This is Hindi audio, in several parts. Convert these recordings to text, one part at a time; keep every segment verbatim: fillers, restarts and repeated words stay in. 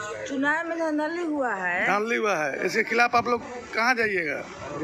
चुनाव में धांधली हुआ है धांधली हुआ है, इसके खिलाफ आप लोग कहाँ जाइएगा?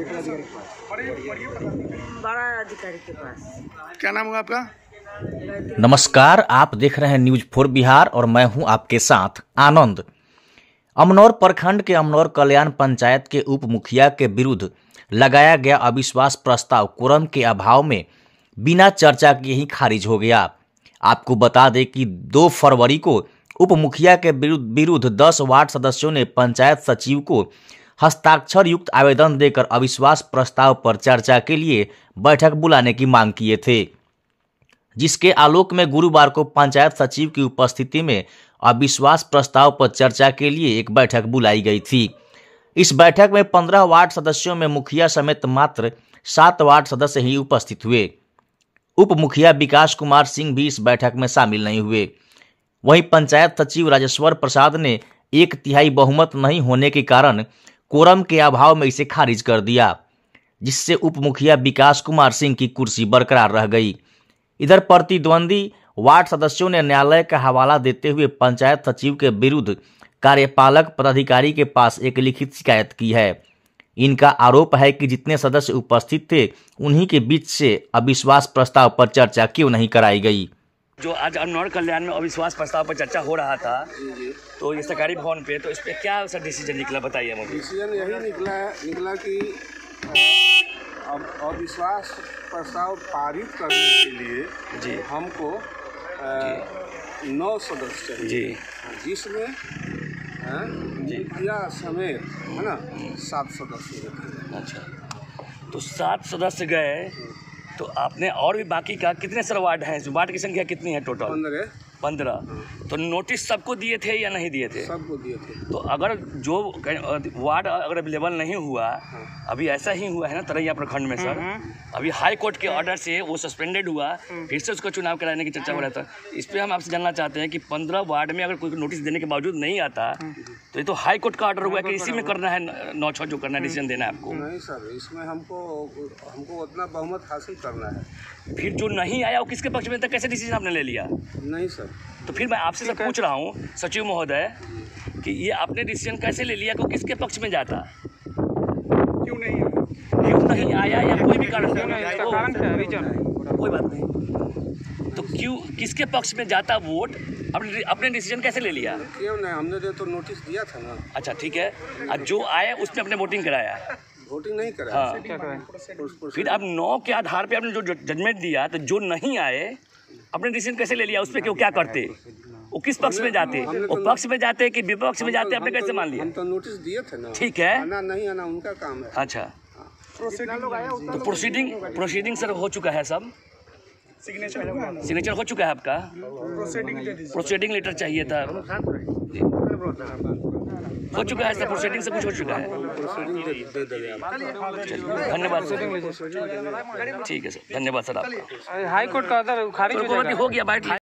बड़ा अधिकारी के पास। क्या नाम हुआ आपका? नमस्कार, आप देख रहे हैं न्यूज फोर बिहार और मैं हूं आपके साथ आनंद। अमनौर प्रखंड के अमनौर कल्याण पंचायत के उप मुखिया के विरुद्ध लगाया गया अविश्वास प्रस्ताव कोरम के अभाव में बिना चर्चा के ही खारिज हो गया। आपको बता दें कि दो फरवरी को उप मुखिया के विरुद्ध दस वार्ड सदस्यों ने पंचायत सचिव को हस्ताक्षर युक्त आवेदन देकर अविश्वास प्रस्ताव पर चर्चा के लिए बैठक बुलाने की मांग किए थे, जिसके आलोक में गुरुवार को पंचायत सचिव की उपस्थिति में अविश्वास प्रस्ताव पर चर्चा के लिए एक बैठक बुलाई गई थी। इस बैठक में पंद्रह वार्ड सदस्यों में मुखिया समेत मात्र सात वार्ड सदस्य ही उपस्थित हुए। उप मुखिया विकास कुमार सिंह भी इस बैठक में शामिल नहीं हुए। वहीं पंचायत सचिव राजेश्वर प्रसाद ने एक तिहाई बहुमत नहीं होने के कारण कोरम के अभाव में इसे खारिज कर दिया, जिससे उप मुखिया विकास कुमार सिंह की कुर्सी बरकरार रह गई। इधर प्रतिद्वंदी वार्ड सदस्यों ने न्यायालय का हवाला देते हुए पंचायत सचिव के विरुद्ध कार्यपालक पदाधिकारी के पास एक लिखित शिकायत की है। इनका आरोप है कि जितने सदस्य उपस्थित थे उन्हीं के बीच से अविश्वास प्रस्ताव पर चर्चा क्यों नहीं कराई गई। जो आज अमनौर कल्याण में अविश्वास प्रस्ताव पर चर्चा हो रहा था, तो ये सरकारी भवन पे, तो इस पे क्या सर डिसीजन निकला, बताइए मुझे। डिसीजन यही निकला निकला कि अब अविश्वास प्रस्ताव पारित करने के लिए जी हमको नौ सदस्य चाहिए जी, जिसमें मुखिया समेत है ना सात सदस्य। अच्छा, तो सात सदस्य गए, तो आपने और भी बाकी का कितने सर वार्ड हैं? वार्ड की संख्या कितनी है टोटल? पंद्रह। पंद्रह। तो नोटिस सबको दिए थे या नहीं दिए थे? सबको दिए थे। तो अगर जो वार्ड अगर अवेलेबल नहीं हुआ, अभी ऐसा ही हुआ है ना तरैया प्रखंड में सर, अभी हाई कोर्ट के ऑर्डर से वो सस्पेंडेड हुआ, फिर से उसको चुनाव कराने की चर्चा हो रहा था। इस पर हम आपसे जानना चाहते हैं कि पंद्रह वार्ड में अगर कोई नोटिस देने के बावजूद नहीं आता, तो ये तो हाई कोर्ट का ऑर्डर हुआ कि इसी में करना है, नौ छः जो करना है, डिसीजन देना है आपको। नहीं सर, इसमें हमको हमको उतना बहुमत हासिल करना है। फिर जो नहीं आया वो किसके पक्ष में था? कैसे डिसीजन आपने ले लिया? नहीं सर, तो फिर मैं आपसे सब पूछ रहा हूँ सचिव महोदय कि ये आपने डिसीजन कैसे ले लिया कि किसके पक्ष में जाता? क्यों नहीं क्यों नहीं आया या कोई भी कारण कोई बात नहीं, तो क्यों किसके पक्ष में जाता वोट? अपने अपने डिसीजन कैसे ले लिया? क्यों नहीं, हमने तो नोटिस दिया था ना। अच्छा ठीक है, अब जो आए उसने अपने वोटिंग कराया? वोटिंग नहीं करा। हाँ, फिर अब नौ के आधार पे आपने जो जजमेंट दिया, तो जो नहीं आए अपने डिसीजन कैसे ले लिया? उस पर क्यों क्या करते? वो किस पक्ष में जाते? वो पक्ष में जाते कि विपक्ष में जाते? आपने कैसे मान लिया? हम तो नोटिस दिए थे ना। ठीक है, आना नहीं आना उनका काम है। अच्छा, तो प्रोसीडिंग प्रोसीडिंग सर हो चुका है, सब सिग्नेचर सिग्नेचर हो चुका है आपका? प्रोसीडिंग लेटर चाहिए था, हो चुका है सर, प्रोसीडिंग से कुछ हो चुका है। धन्यवाद सर, ठीक है सर, धन्यवाद सर आपका। हाई कोर्ट का ऑर्डर खारिज हो गया, बैठ